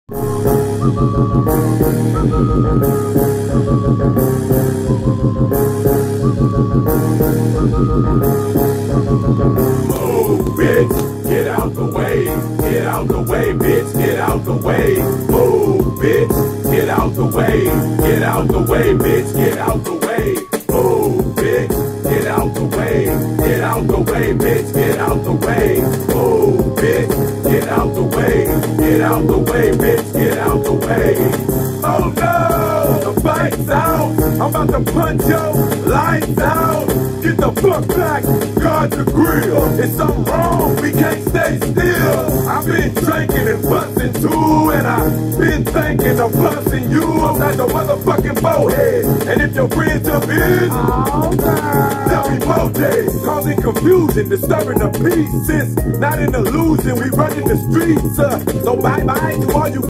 bitch, get out the way. Get out the way, bitch, get out the way. Move, bitch, get out the way. Get out the way, bitch, get out the way. Move, bitch, get out the way. Get out the way, bitch, get out the way. Move, bitch, get out the way. Get out the way, bitch, get out the way. Oh no, the fight's out. I'm about to punch your lights out. Get the fuck back, guard the grill. It's something wrong, we can't stay still. I've been drinking and busting too, and I've been thinking of busting you. I'm not the motherfucking bowhead. And if your friends up is, tell me both days. Causing confusion, disturbing the peace. Since not an illusion, we running the streets. So bye-bye to all you